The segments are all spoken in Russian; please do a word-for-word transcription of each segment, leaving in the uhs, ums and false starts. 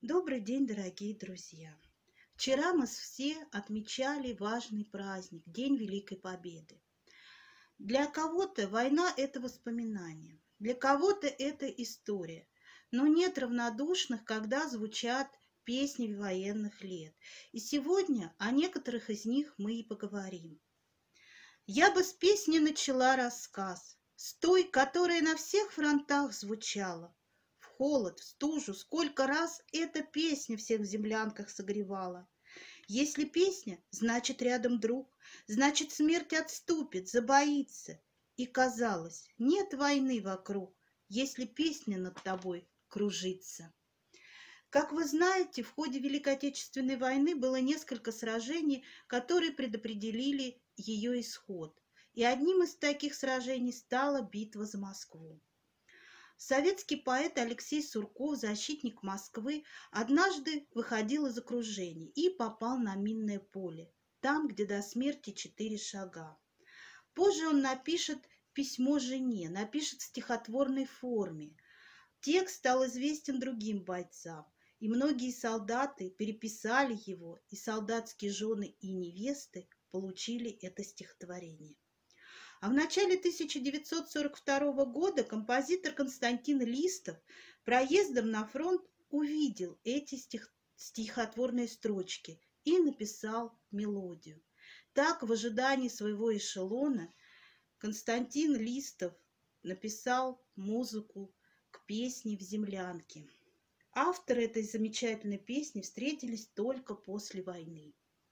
Добрый день, дорогие друзья! Вчера мы все отмечали важный праздник, День Великой Победы. Для кого-то война – это воспоминание, для кого-то это история, но нет равнодушных, когда звучат песни военных лет. И сегодня о некоторых из них мы и поговорим. Я бы с песни начала рассказ, с той, которая на всех фронтах звучала. В холод, в стужу, сколько раз эта песня всех в землянках согревала. Если песня, значит рядом друг, значит смерть отступит, забоится. И казалось, нет войны вокруг, если песня над тобой кружится. Как вы знаете, в ходе Великой Отечественной войны было несколько сражений, которые предопределили ее исход. И одним из таких сражений стала битва за Москву. Советский поэт Алексей Сурков, защитник Москвы, однажды выходил из окружения и попал на минное поле, там, где до смерти четыре шага. Позже он напишет письмо жене, напишет в стихотворной форме. Текст стал известен другим бойцам, и многие солдаты переписали его, и солдатские жены и невесты получили это стихотворение. А в начале тысяча девятьсот сорок второго года композитор Константин Листов проездом на фронт увидел эти стих... стихотворные строчки и написал мелодию. Так, в ожидании своего эшелона, Константин Листов написал музыку к песне «В землянке». Авторы этой замечательной песни встретились только после войны.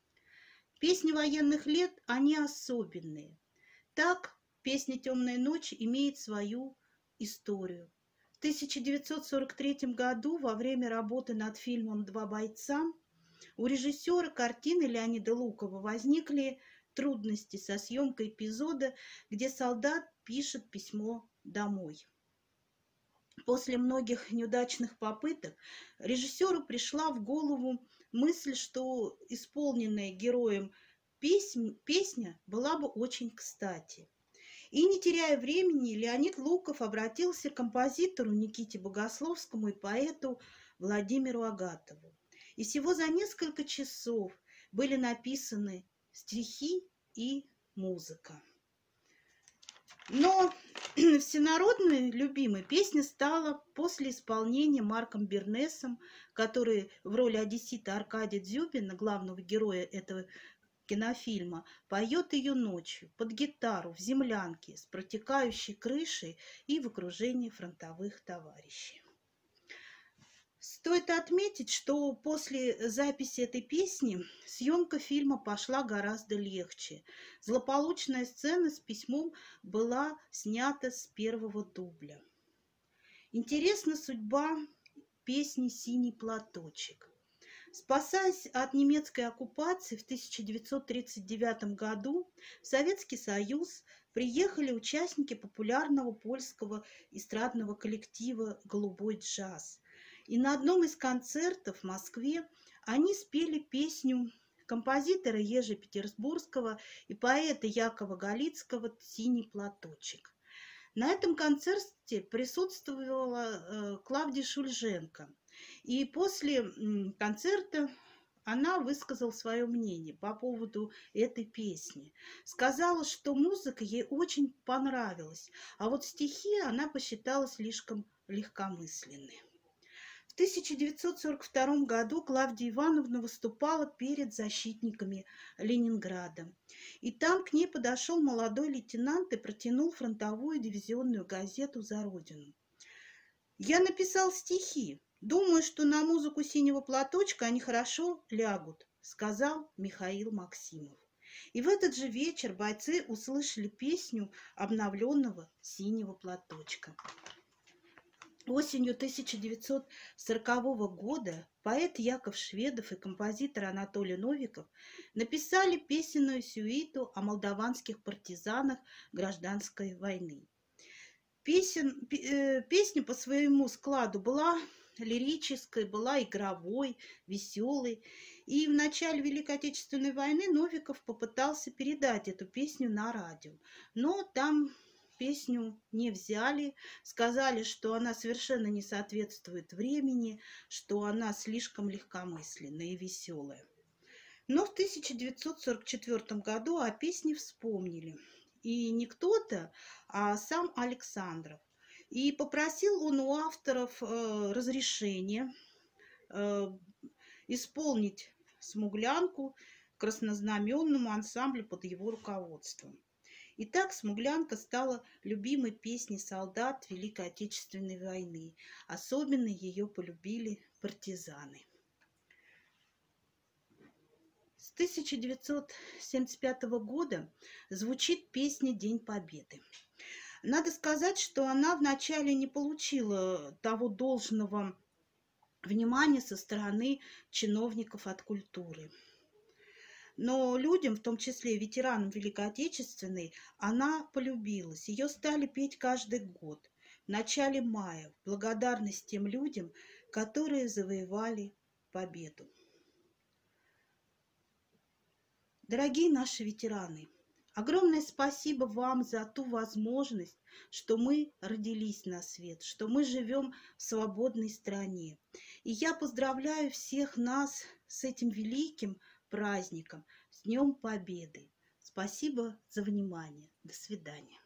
Песни военных лет, они особенные. Так, песня «Темная ночь» имеет свою историю. В тысяча девятьсот сорок третьем году, во время работы над фильмом «Два бойца», у режиссера картины Леонида Лукова возникли трудности со съемкой эпизода, где солдат пишет письмо домой. После многих неудачных попыток режиссеру пришла в голову мысль, что исполненная героем песня была бы очень кстати. И, не теряя времени, Леонид Луков обратился к композитору Никите Богословскому и поэту Владимиру Агатову. И всего за несколько часов были написаны стихи и музыка. Но всенародной любимой песня стала после исполнения Марком Бернесом, который в роли одессита Аркадия Дзюбина, главного героя этого кинофильма, поет ее ночью под гитару в землянке с протекающей крышей и в окружении фронтовых товарищей. Стоит отметить, что после записи этой песни съемка фильма пошла гораздо легче. Злополучная сцена с письмом была снята с первого дубля. Интересна судьба песни «Синий платочек». Спасаясь от немецкой оккупации, в тысяча девятьсот тридцать девятом году в Советский Союз приехали участники популярного польского эстрадного коллектива «Голубой джаз». И на одном из концертов в Москве они спели песню композитора Ежи Петербургского и поэта Якова Галицкого «Синий платочек». На этом концерте присутствовала Клавдия Шульженко. И после концерта она высказала свое мнение по поводу этой песни. Сказала, что музыка ей очень понравилась, а вот стихи она посчитала слишком легкомысленными. В тысяча девятьсот сорок втором году Клавдия Ивановна выступала перед защитниками Ленинграда. И там к ней подошел молодой лейтенант и протянул фронтовую дивизионную газету «За Родину». «Я написал стихи. Думаю, что на музыку «Синего платочка» они хорошо лягут», — сказал Михаил Максимов. И в этот же вечер бойцы услышали песню обновленного «Синего платочка». Осенью тысяча девятьсот сорокового года поэт Яков Шведов и композитор Анатолий Новиков написали песенную сюиту о молдаванских партизанах гражданской войны. Песен, песня по своему складу была лирической, была игровой, веселой. И в начале Великой Отечественной войны Новиков попытался передать эту песню на радио, но там песню не взяли, сказали, что она совершенно не соответствует времени, что она слишком легкомысленная и веселая. Но в тысяча девятьсот сорок четвёртом году о песне вспомнили. И не кто-то, а сам Александров. И попросил он у авторов э, разрешения э, исполнить «Смуглянку» краснознаменному ансамблю под его руководством. И так «Смуглянка» стала любимой песней солдат Великой Отечественной войны. Особенно ее полюбили партизаны. С тысяча девятьсот семьдесят пятого года звучит песня «День Победы». Надо сказать, что она вначале не получила того должного внимания со стороны чиновников от культуры. Но людям, в том числе ветеранам Великой Отечественной, она полюбилась. Ее стали петь каждый год, в начале мая, в благодарность тем людям, которые завоевали победу. Дорогие наши ветераны, огромное спасибо вам за ту возможность, что мы родились на свет, что мы живем в свободной стране. И я поздравляю всех нас с этим великим праздником, с Днем Победы. Спасибо за внимание. До свидания.